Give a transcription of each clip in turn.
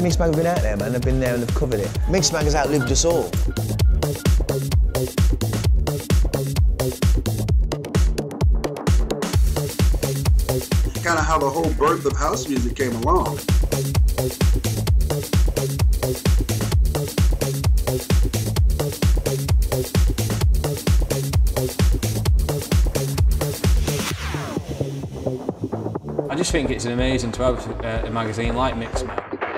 Mixmag have been out there, man. They've been there and they've covered it. Mixmag has outlived us all. Kind of how the whole birth of house music came along. I just think it's amazing to have a magazine like Mixmag.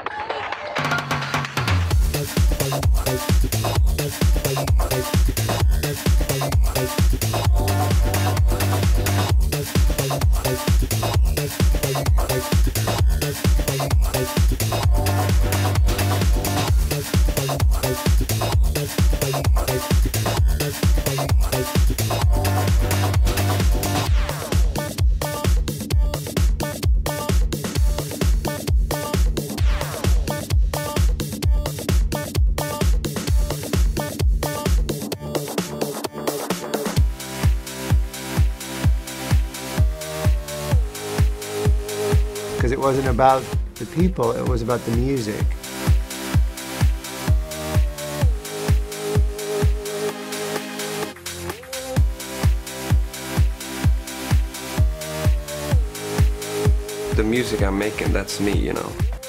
Because it wasn't about the people, it was about the music. The music I'm making, that's me, you know.